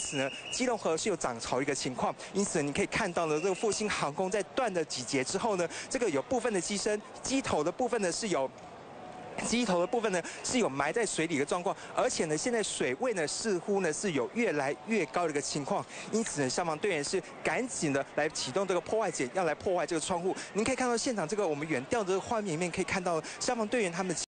此呢，基隆河是有涨潮一个情况，因此你可以看到呢，这个复兴航空在断了几节之后呢，这个有部分的机头的部分呢是有。机头的部分呢是有埋在水里的状况，而且呢，现在水位呢似乎呢是有越来越高的一个情况，因此呢，消防队员是赶紧的来启动这个破坏锏，要来破坏这个窗户。您可以看到现场这个我们远调的画面里面可以看到消防队员他们。